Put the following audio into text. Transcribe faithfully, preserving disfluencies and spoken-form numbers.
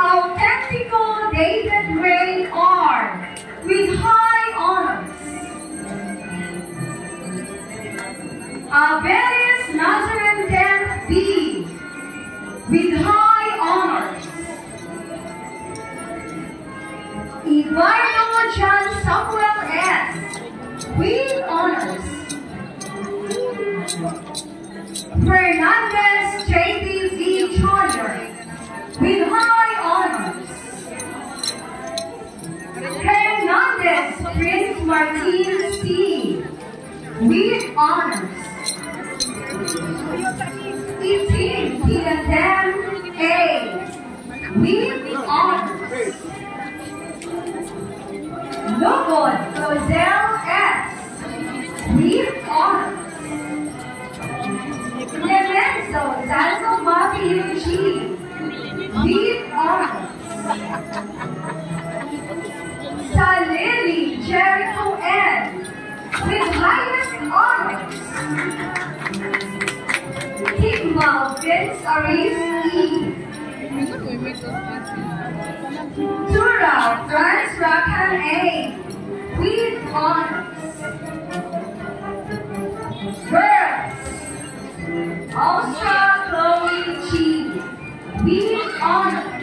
Autentico David Ray R. with high honors. Abelis Nazarene Tenth B with high honors. Eduardo John Samuel S. with honors. Fernandez J P V Junior with high honors. Hernandez Prince Martin C. with honors. Itin Piatem A. with honors. Lobon Rosel S. with honors. Clemenzo Zazo Mafio G. with honors. Salili Jericho N. with highest honors. Tigmal Vince Aris E. Tura Franz Rakan A. with honors. Girls Austra Chloe G. with honors.